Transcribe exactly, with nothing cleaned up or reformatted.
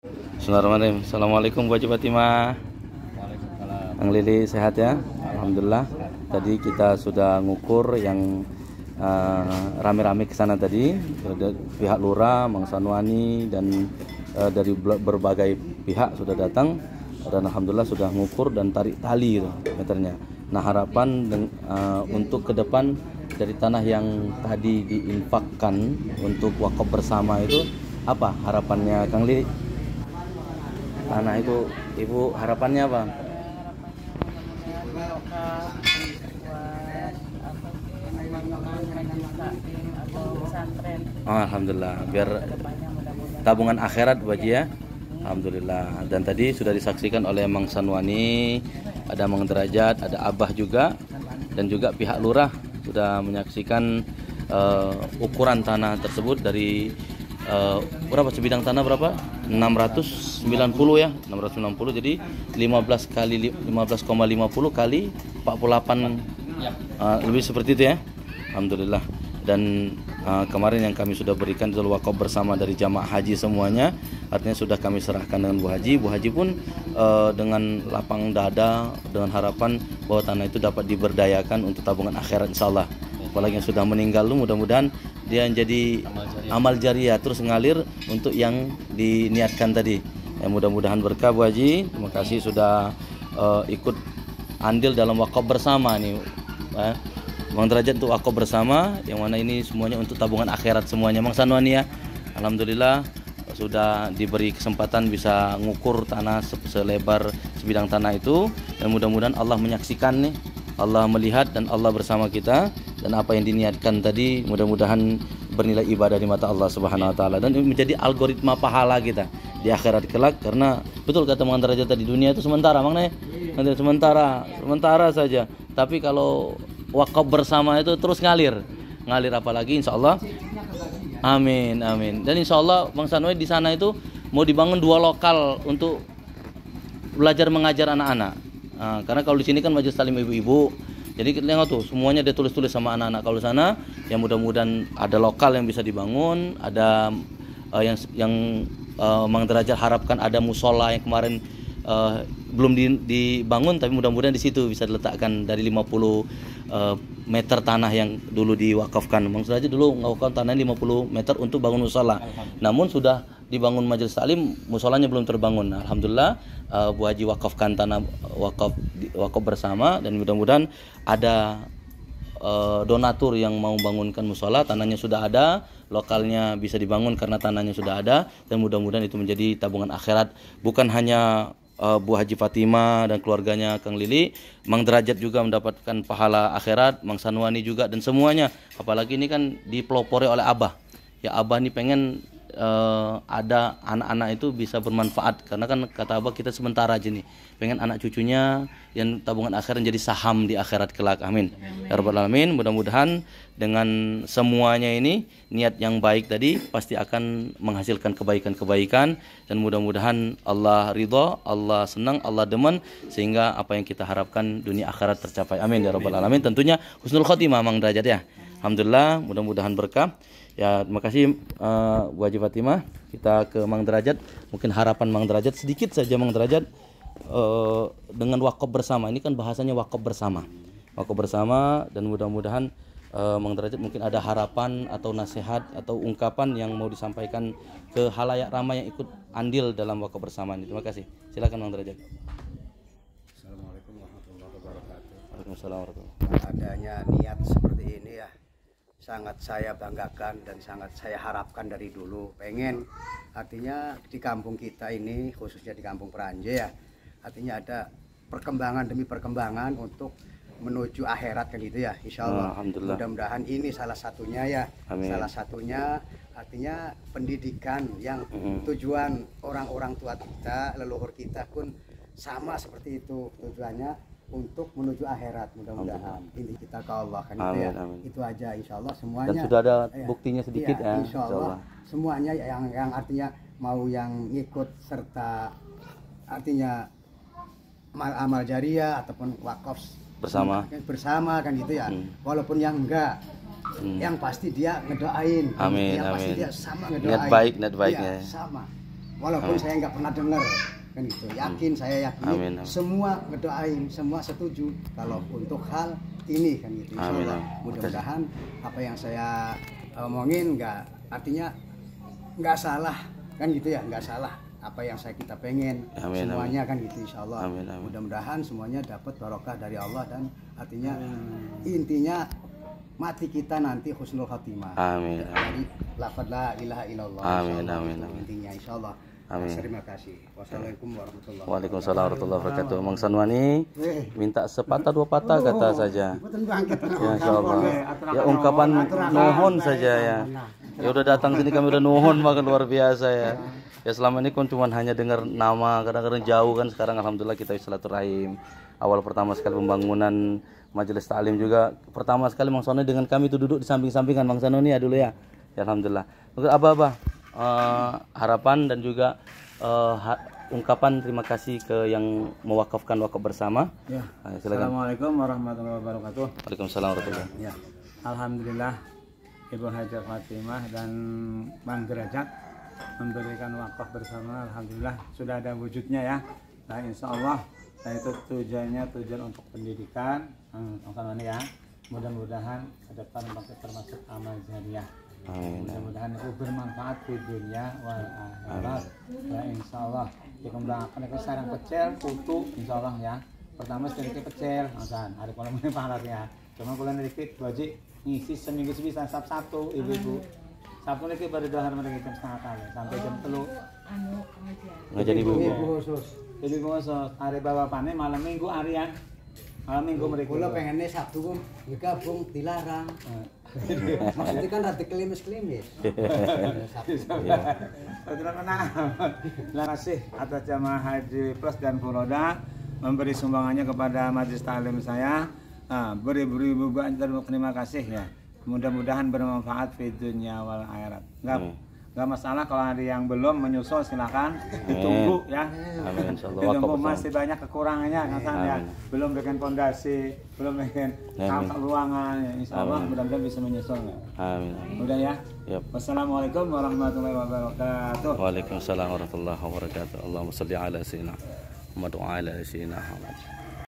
Bismillahirrahmanirrahim. Assalamualaikum Bu Haji Fatimah. Waalaikumsalam. Kang Lili sehat ya? Alhamdulillah. Tadi kita sudah ngukur yang uh, rame-rame ke sana tadi, ada pihak lurah, Mang Sanwani dan uh, dari berbagai pihak sudah datang dan alhamdulillah sudah ngukur dan tarik tali itu meternya. Nah, harapan uh, untuk ke depan dari tanah yang tadi diinfakkan untuk wakaf bersama itu apa harapannya Kang Lili? Tanah itu Ibu harapannya apa? Oh, alhamdulillah biar tabungan akhirat Bu Haji ya. Alhamdulillah. Dan tadi sudah disaksikan oleh Mang Sanwani, ada Mang Derajat, ada Abah juga, dan juga pihak lurah sudah menyaksikan uh, ukuran tanah tersebut dari uh, berapa sebidang tanah berapa? enam ratus sembilan puluh ya, enam ratus sembilan puluh. Jadi lima belas kali lima belas koma lima puluh kali empat puluh delapan uh, lebih seperti itu ya. Alhamdulillah. Dan uh, kemarin yang kami sudah berikan itu wakaf bersama dari jamaah haji semuanya, artinya sudah kami serahkan dengan Bu Haji. Bu Haji pun uh, dengan lapang dada, dengan harapan bahwa tanah itu dapat diberdayakan untuk tabungan akhirat insyaallah. Apalagi yang sudah meninggal itu mudah-mudahan dia jadi amal jariah terus ngalir untuk yang diniatkan tadi. Ya, mudah-mudahan berkah Bu Haji. Terima kasih sudah uh, ikut andil dalam wakaf bersama nih. Eh. Mang Derajat untuk wakaf bersama, yang mana ini semuanya untuk tabungan akhirat semuanya. Mang Sanwani ya, alhamdulillah sudah diberi kesempatan bisa ngukur tanah selebar sebidang tanah itu, dan mudah-mudahan Allah menyaksikan nih, Allah melihat dan Allah bersama kita, dan apa yang diniatkan tadi mudah-mudahan bernilai ibadah di mata Allah Subhanahu wa taala dan menjadi algoritma pahala kita di akhirat kelak. Karena betul kata Mang Derajat tadi, dunia itu sementara, Mang Nih. Sementara, sementara saja. Tapi kalau wakaf bersama itu terus ngalir, ngalir apalagi insya Allah. Amin, amin. Dan insya Allah Bang Sanwai di sana itu mau dibangun dua lokal untuk belajar mengajar anak-anak. Nah, karena kalau di sini kan majelis taklim ibu-ibu, jadi kita lihat tuh semuanya dia tulis-tulis sama anak-anak. Kalau sana, yang mudah-mudahan ada lokal yang bisa dibangun, ada uh, yang yang uh, Mang Derajat harapkan ada musola yang kemarin uh, belum di, dibangun, tapi mudah-mudahan di situ bisa diletakkan dari lima puluh uh, meter tanah yang dulu diwakafkan. Mang Derajat dulu mengawakafkan tanah lima puluh meter untuk bangun musola. Namun sudah dibangun majelis taklim, musolanya belum terbangun. Nah, alhamdulillah uh, Bu Haji wakafkan tanah wakaf wakaf bersama, dan mudah-mudahan ada uh, donatur yang mau bangunkan musola, tanahnya sudah ada, lokalnya bisa dibangun karena tanahnya sudah ada, dan mudah-mudahan itu menjadi tabungan akhirat bukan hanya Uh, Bu Haji Fatimah dan keluarganya Kang Lili, Mang Derajat juga mendapatkan pahala akhirat, Mang Sanwani juga, dan semuanya. Apalagi ini kan dipelopori oleh Abah. Ya Abah ini pengen uh, ada anak-anak itu bisa bermanfaat, karena kan kata Abah kita sementara aja nih. Pengen anak cucunya yang tabungan akhirat jadi saham di akhirat kelak. Amin. Ya Rabbal Alamin. Mudah-mudahan dengan semuanya ini niat yang baik tadi pasti akan menghasilkan kebaikan-kebaikan, dan mudah-mudahan Allah ridha, Allah senang, Allah demen, sehingga apa yang kita harapkan dunia akhirat tercapai. Amin ya Rabbal Alamin. Tentunya husnul khotimah Mang Derajat ya. Alhamdulillah, mudah-mudahan berkah. Ya, terima kasih uh, Bu Haji Fatimah. Kita ke Mang Derajat. Mungkin harapan Mang Derajat sedikit saja Mang Derajat uh, dengan wakaf bersama. Ini kan bahasanya wakaf bersama. Wakaf bersama, dan mudah-mudahan Uh, Mang Derajat mungkin ada harapan atau nasihat atau ungkapan yang mau disampaikan ke halayak ramai yang ikut andil dalam wakaf bersama ini. Terima kasih. Silakan Mang Derajat. Assalamualaikum warahmatullahi wabarakatuh. Waalaikumsalam warahmatullahi wabarakatuh. Adanya niat seperti ini ya, sangat saya banggakan dan sangat saya harapkan dari dulu. Pengen, artinya di kampung kita ini, khususnya di kampung Peranje ya, artinya ada perkembangan demi perkembangan untuk menuju akhirat kan gitu ya, insya Allah. Oh, mudah-mudahan ini salah satunya ya. Amin. Salah satunya artinya pendidikan yang mm. tujuan orang-orang tua kita, leluhur kita pun sama seperti itu, tujuannya untuk menuju akhirat. Mudah-mudahan ini kita ke Allah kan. Amin, itu ya. Amin. Itu aja insya Allah semuanya. Dan sudah ada buktinya sedikit ya, ya insya Allah. Semuanya yang yang artinya mau yang ngikut serta artinya amal jariah ataupun wakaf bersama bersama kan gitu ya. Hmm. Walaupun yang enggak, hmm. yang pasti dia ngedoain. Amin, yang amin. pasti dia sama ngedoain. Niat baik, niat baiknya. Ya, sama. walaupun Amin. saya nggak pernah dengar kan gitu. Yakin saya yakin Amin, amin. semua ngedoain, semua setuju kalau untuk hal ini kan gitu. Insya Amin, Allah amin. mudah-mudahan apa yang saya omongin nggak artinya nggak salah kan gitu ya, nggak salah apa yang saya kita pengen. Amin, semuanya kan gitu Insya Allah. Amin, amin. Mudah-mudahan semuanya dapat barokah dari Allah dan artinya intinya mati kita nanti husnul khatimah. Amin. Dari lafaz la ilaha illallah. Amin, Insyaallah amin, itu amin. Intinya insyaallah. Amin. Terima kasih. Wassalamualaikum warahmatullahi wabarakatuh. Waalaikumsalam warahmatullahi wabarakatuh. Mang Sanwani minta sepatah dua patah kata saja. Ya insyaallah. Ya ungkapan nuhun saja ya. Ya udah datang sini kami udah nuhun makan luar biasa ya. Ya selama ini kan cuma hanya dengar nama, kadang-kadang jauh kan, sekarang alhamdulillah kita silaturahim. Awal pertama sekali pembangunan majelis taklim juga pertama sekali Mang Sanwani dengan kami itu duduk di samping-sampingan Mang Sanwani ya dulu ya. Ya alhamdulillah. Untuk apa-apa uh, harapan dan juga uh, ha ungkapan terima kasih ke yang mewakafkan wakaf bersama. Ya. Nah, silakan. Assalamualaikum warahmatullahi wabarakatuh. Waalaikumsalam warahmatullahi. Ya. Alhamdulillah Ibu Hajar Fatimah dan Bang Derajat memberikan wakaf bersama. Alhamdulillah sudah ada wujudnya ya. Nah insya Allah nah itu tujuannya tujuan untuk pendidikan hmm, ya. Mudah-mudahan ke depan termasuk amal jariah. Amin. Mudah-mudahan itu bermanfaat di dunia wal akhirat. Ya insya Allah kita mendoakan itu sarang kecil putu insya Allah ya. Pertama sedikit kecil, makan. Ada kalau mulai pahalanya. Cuma kalau sedikit wajib ngisi seminggu sebisa sab satu ibu-ibu. Sabtu lagi pada dua hari mereka jam setengah kali sampai jam teluk. Ngajar ibu. Ibu khusus. Ibu khusus. Hari bawa panen malam minggu harian. Malam minggu mereka. Kalau pengennya Sabtu Bung, gabung dilarang. Maksudnya kan rada klimis-klimis. Terima kasih atas jamaah Haji Plus dan Furoda memberi sumbangannya kepada majelis taklim saya. Nah, beribu-ribu banyak terima kasih ya. Mudah-mudahan bermanfaat di dunia wal akhirat. Enggak enggak masalah kalau ada yang belum menyusul silakan ditunggu ya. Amin insyaallah. Ditunggu masih banyak kekurangannya kan ya. Belum bikin fondasi, belum bikin ruangan ya. Insyaallah mudah-mudahan bisa menyusul ya. Amin. Udah ya. Yep. Wassalamualaikum warahmatullahi wabarakatuh. Waalaikumsalam warahmatullahi wabarakatuh. Allahumma shalli ala sayyidina Muhammad wa ala sayyidina Muhammad.